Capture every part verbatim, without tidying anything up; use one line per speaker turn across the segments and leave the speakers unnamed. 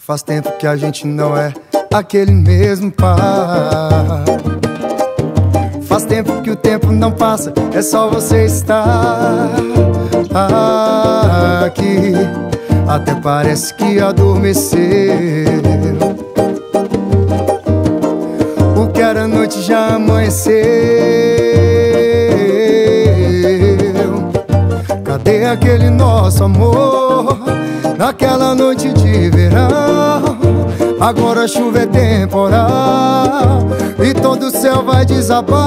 Faz tempo que a gente não é aquele mesmo par. Faz tempo que o tempo não passa, é só você estar aqui. Até parece que adormeceu. O que era noite já amanheceu. Cadê aquele nosso amor naquela noite de verão? Agora a chuva é temporal e todo o céu vai desabar.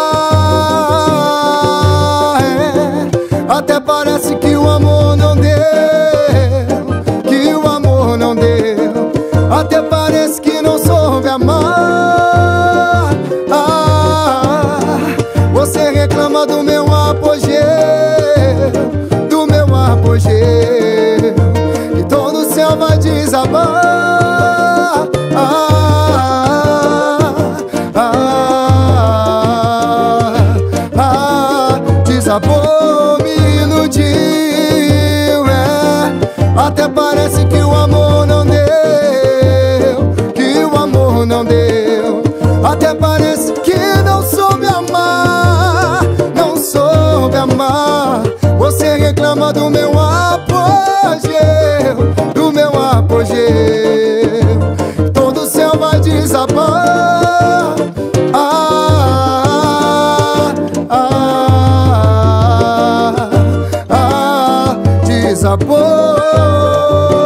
É, até parece que o amor não deu, que o amor não deu. Até parece que não soube amar. Ah, você reclama do meu apogeu, do meu apogeu, e todo o céu vai desabar. Ah, ah, ah, desabou, me iludiu, é. Até parece que o amor não deu, que o amor não deu. Até parece que não soube amar, não soube amar. Você reclama do meu apogeu, do meu apogeu. Todo o céu vai desabar. Ah, ah, ah, desabou.